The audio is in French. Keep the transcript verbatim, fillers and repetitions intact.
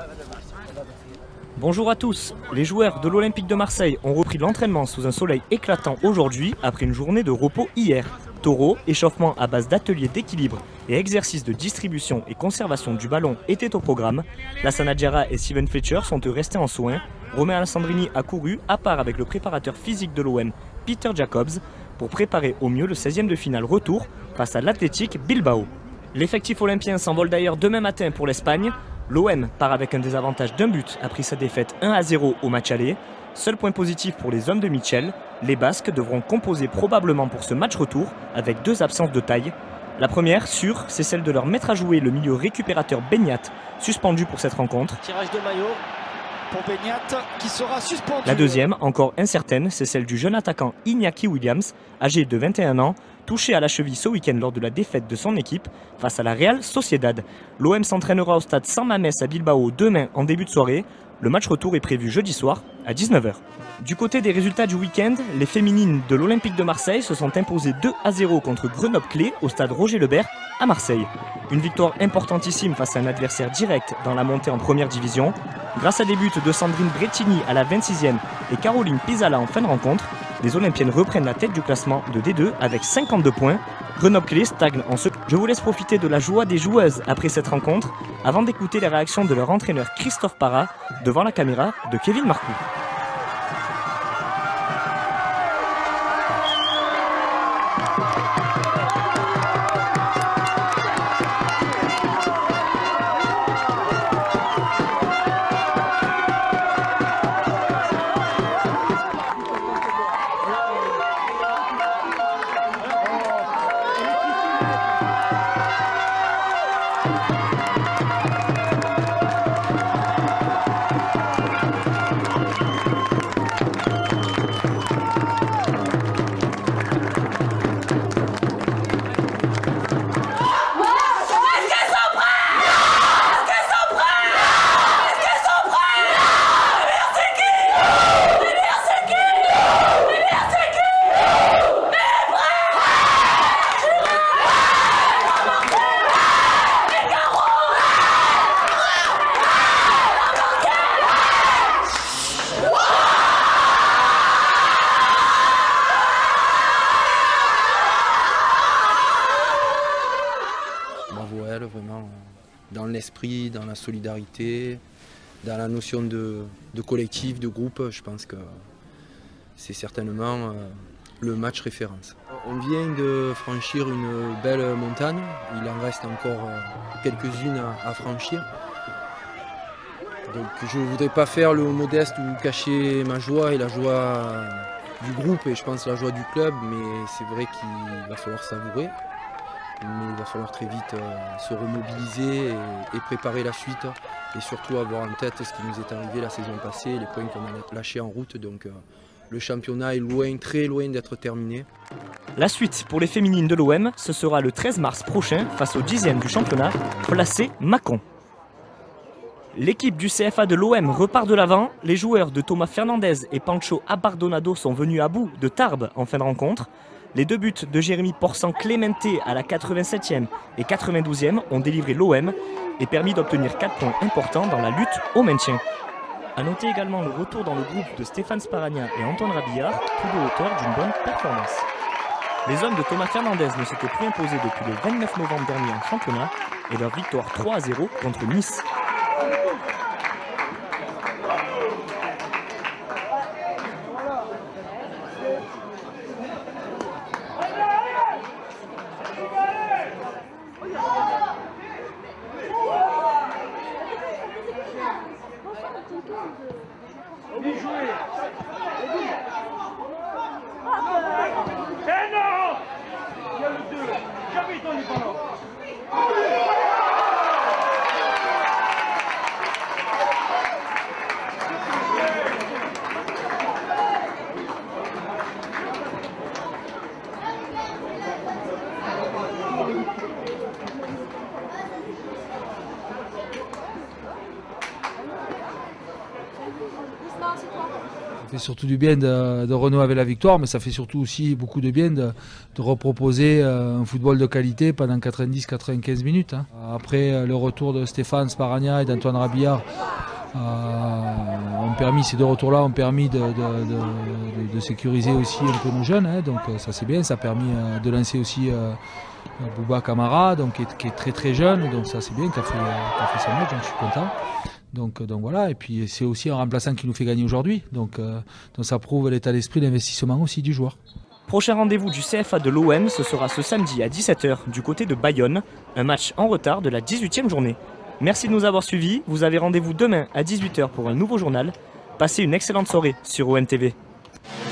Bonjour à tous, les joueurs de l'Olympique de Marseille ont repris l'entraînement sous un soleil éclatant aujourd'hui après une journée de repos hier. Taureau, échauffement à base d'ateliers d'équilibre et exercices de distribution et conservation du ballon étaient au programme. Lassana Diarra et Steven Fletcher sont eux restés en soins. Romain Alessandrini a couru à part avec le préparateur physique de l'O M, Peter Jacobs, pour préparer au mieux le seizième de finale retour face à l'Athletic Bilbao. L'effectif olympien s'envole d'ailleurs demain matin pour l'Espagne. L'O M part avec un désavantage d'un but après sa défaite un à zéro au match aller. Seul point positif pour les hommes de Michel, les Basques devront composer probablement pour ce match retour avec deux absences de taille. La première, sûre, c'est celle de leur maître à jouer, le milieu récupérateur Beñat, suspendu pour cette rencontre. Tirage de maillot pour Beñat qui sera suspendu. La deuxième, encore incertaine, c'est celle du jeune attaquant Iñaki Williams, âgé de vingt et un ans, touché à la cheville ce week-end lors de la défaite de son équipe face à la Real Sociedad. L'O M s'entraînera au stade San Mamés à Bilbao demain en début de soirée. Le match retour est prévu jeudi soir à dix-neuf heures. Du côté des résultats du week-end, les féminines de l'Olympique de Marseille se sont imposées deux à zéro contre Grenoble-Clé au stade Roger Lebert à Marseille. Une victoire importantissime face à un adversaire direct dans la montée en première division. Grâce à des buts de Sandrine Brettini à la vingt-sixième et Caroline Pisala en fin de rencontre, les Olympiennes reprennent la tête du classement de D deux avec cinquante-deux points. Grenoble-Clé stagne en ce... Je vous laisse profiter de la joie des joueuses après cette rencontre avant d'écouter les réactions de leur entraîneur Christophe Parra devant la caméra de Kevin Marcoux. Bravo à elle, vraiment, dans l'esprit, dans la solidarité, dans la notion de, de collectif, de groupe. Je pense que c'est certainement euh, le match référence. On vient de franchir une belle montagne, il en reste encore euh, quelques-unes à, à franchir. Donc je ne voudrais pas faire le modeste ou cacher ma joie et la joie du groupe et je pense la joie du club, mais c'est vrai qu'il va falloir savourer. Mais il va falloir très vite euh, se remobiliser et, et préparer la suite et surtout avoir en tête ce qui nous est arrivé la saison passée, les points qu'on a lâchés en route. Donc euh, le championnat est loin, très loin d'être terminé. La suite pour les féminines de l'O M, ce sera le treize mars prochain face au dixième du championnat, placé Mâcon. L'équipe du C F A de l'O M repart de l'avant. Les joueurs de Thomas Fernandez et Pancho Abardonado sont venus à bout de Tarbes en fin de rencontre. Les deux buts de Jérémy Porsan-Clemente à la quatre-vingt-septième et quatre-vingt-douzième ont délivré l'O M et permis d'obtenir quatre points importants dans la lutte au maintien. A noter également le retour dans le groupe de Stéphane Sparagna et Antoine Rabillard, tous deux auteurs d'une bonne performance. Les hommes de Thomas Fernandez ne s'étaient plus imposés depuis le vingt-neuf novembre dernier en championnat et leur victoire trois à zéro contre Nice. Eh non! Il y a le deux. Capitaine du ballon. Doucement, c'est toi. Ça fait surtout du bien de, de renouer avec la victoire, mais ça fait surtout aussi beaucoup de bien de, de reproposer un football de qualité pendant quatre-vingt-dix à quatre-vingt-quinze minutes. Hein. Après le retour de Stéphane Sparagna et d'Antoine Rabillard, euh, ont permis, ces deux retours-là ont permis de, de, de, de, de sécuriser aussi un peu nos jeunes. Hein. Donc ça c'est bien, ça a permis de lancer aussi euh, Bouba Kamara, donc, qui, est, qui est très très jeune, donc ça c'est bien, qui a fait, qui a fait son match, donc je suis content. Donc, donc voilà, et puis c'est aussi un remplaçant qui nous fait gagner aujourd'hui, donc, euh, donc ça prouve l'état d'esprit d'investissement aussi du joueur. Prochain rendez-vous du C F A de l'O M, ce sera ce samedi à dix-sept heures du côté de Bayonne, un match en retard de la dix-huitième journée. Merci de nous avoir suivis, vous avez rendez-vous demain à dix-huit heures pour un nouveau journal. Passez une excellente soirée sur O M T V.